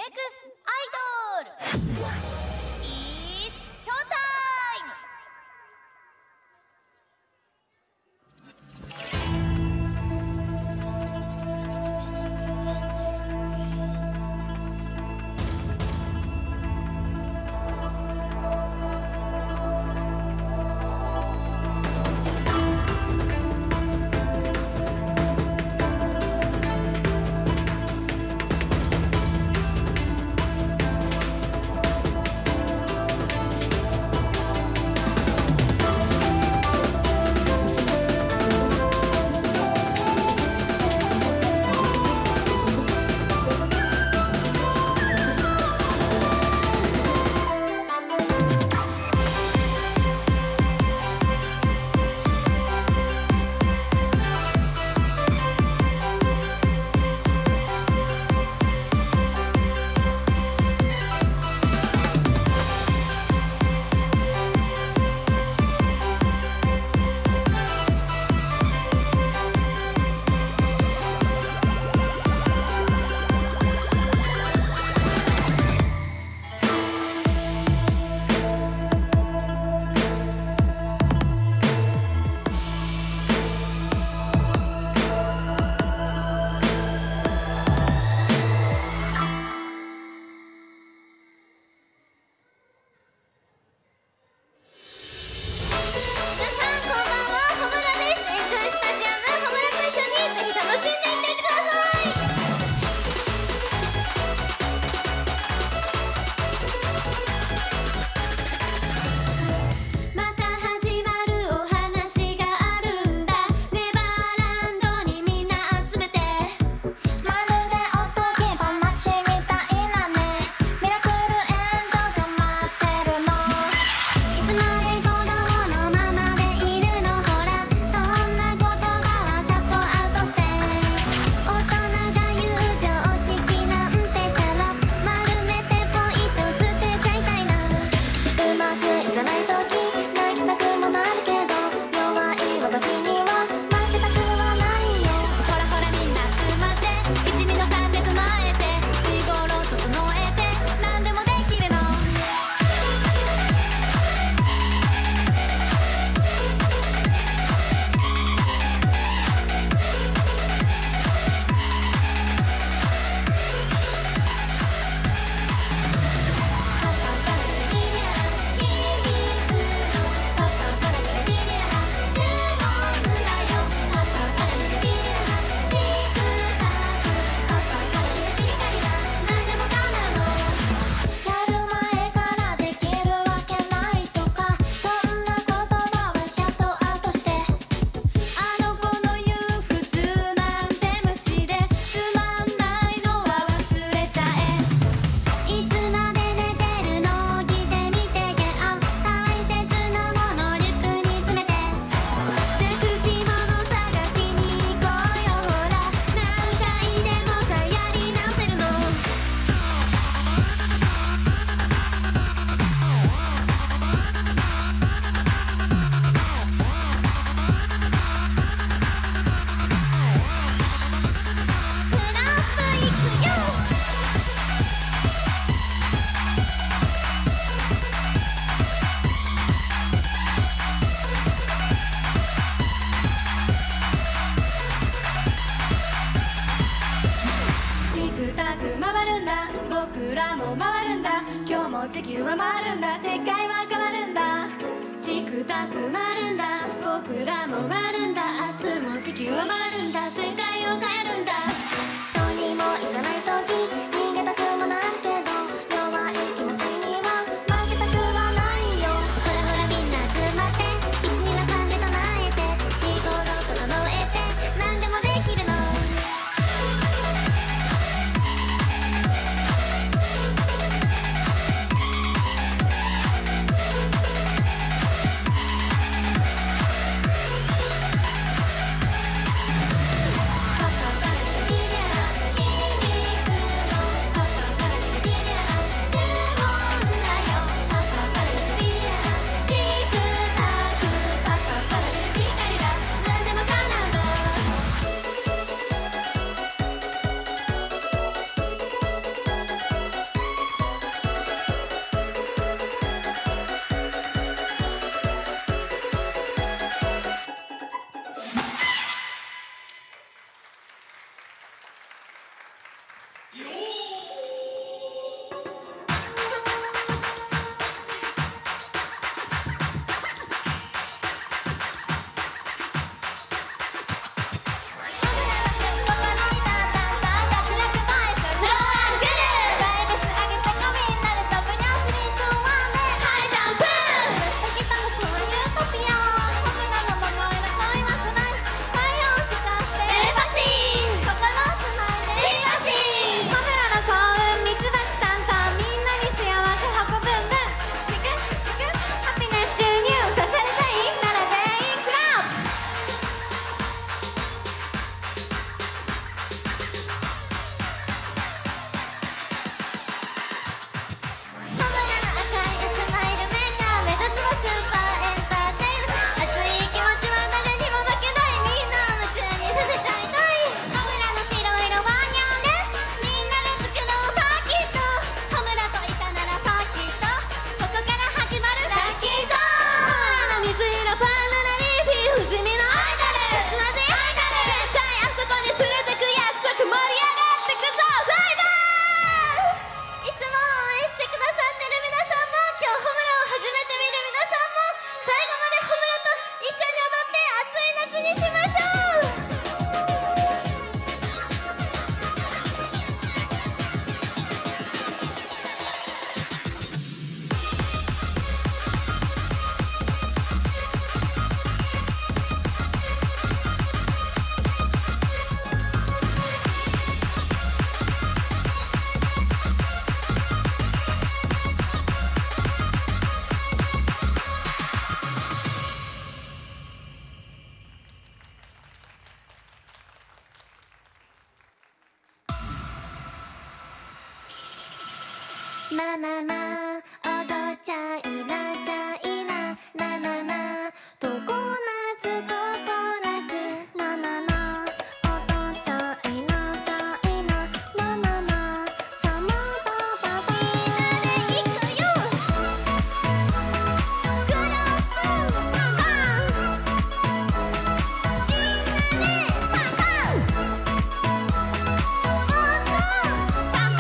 ネクストアイドル It's Showtime! 地球は回るんだ、世界は変わるんだ、チクタク回るんだ、僕らも回るんだ、明日も地球は回るんだ、世界を変えるんだ。どうにもいかない時逃げたくもなるけど、弱い気持ちには負けたくはないよ。ほらほらみんな集まって、1、2の3で唱えて、4、5、6整えて、何でもできるの。パパななな踊っちゃいなちゃいななななココナツココナツななな踊っちゃいなちゃいななななサマーバババみんなでいくよグラフパンパンみんなでパンパンパンパン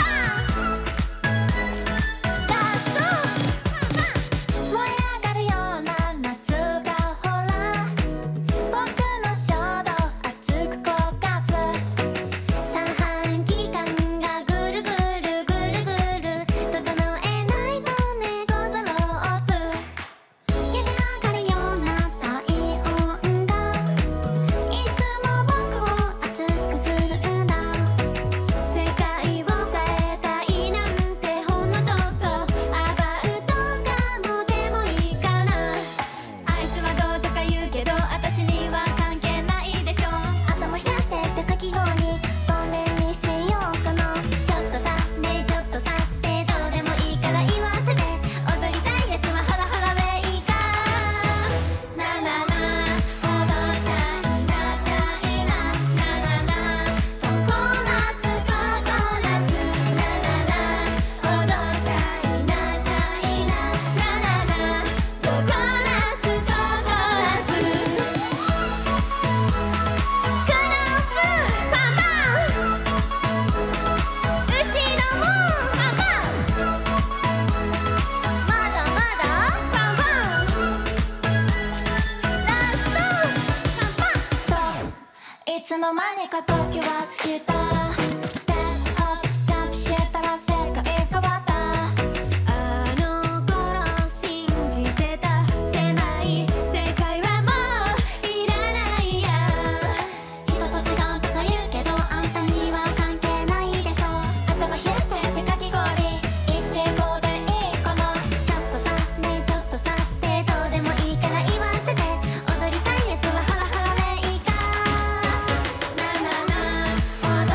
ダンス燃え上がるような夏がほら僕の衝動熱く焦がす三半規管がぐるぐるぐるぐる整えないとねゴゾロープ焼け上がるような体温がいつも僕を熱くするんだ世界を変えたいなんてほんのちょっとアバウトかもでもいいかなあいつはどうとか言うけど私には関係ないでしょ頭冷やしてってかき氷それにしようかなちょっとさねえちょっとさってどうでもいいから言わせて踊りたいやつはハラハラウェイかななな踊っちゃいなちゃいななななココナツココナツななな踊っちゃいなちゃいななななココナツココナツグループパンパン後ろもパンパンまだまだパンパンラストパンパンストップいつの間にか時は過ぎたステップアップジャンプしたら世界変わったあの頃信じてた狭い世界はもういらないや人と違うとか言うけどあんたには関係ないでしょ頭冷やしてってかき氷いちごでいいかなちょっとさねえちょっとさってどうでもいいから言わせて踊りたいやつはハラハラウェイかななな踊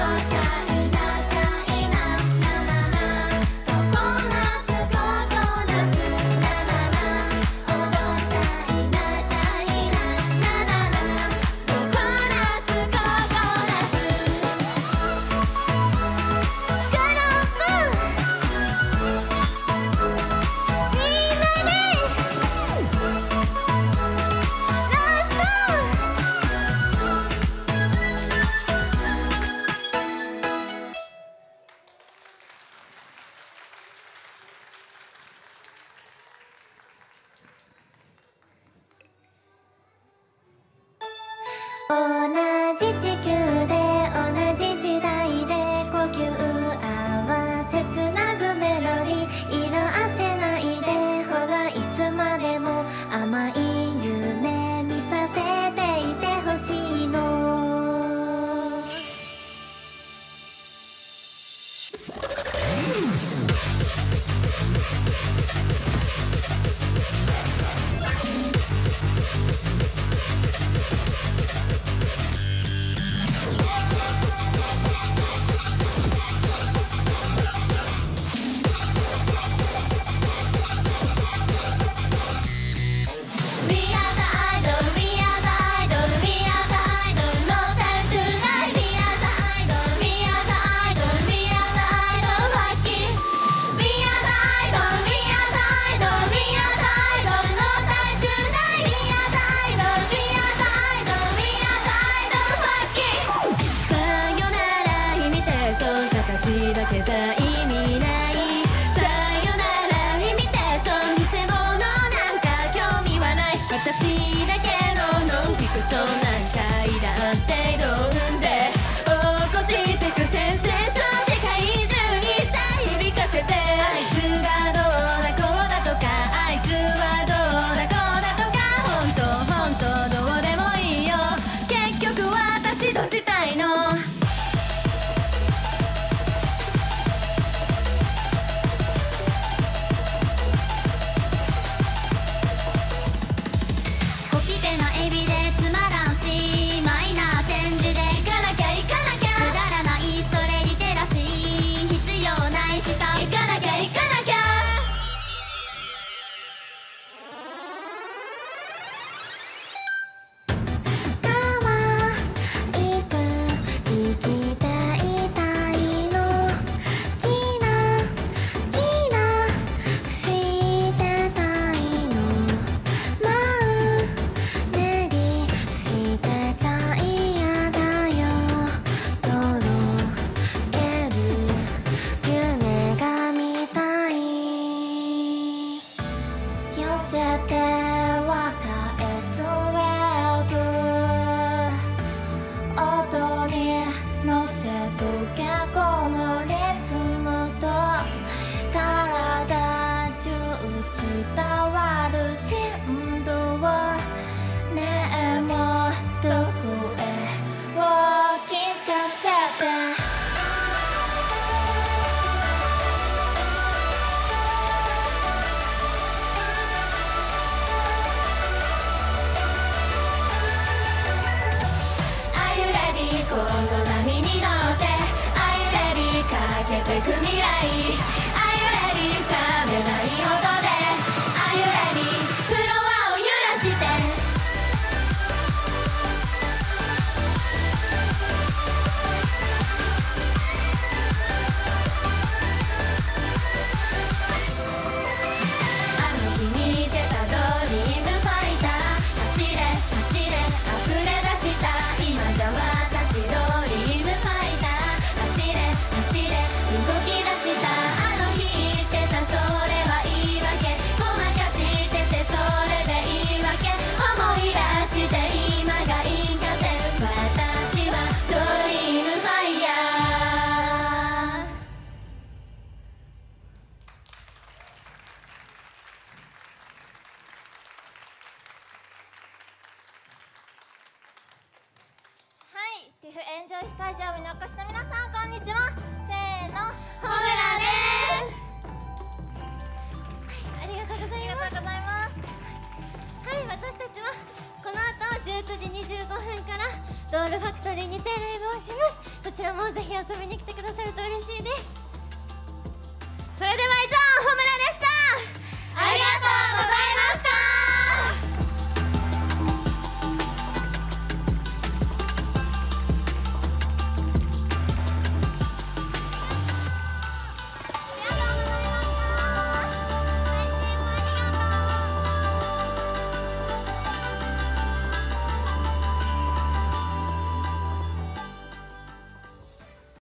フエンジョイスタジアムにお越しの皆さん、こんにちは。せーの、 ホムラです。 ありがとうございます。 はい、私たちはこの後19時25分からドールファクトリーにてライブをします。そちらもぜひ遊びに来てください。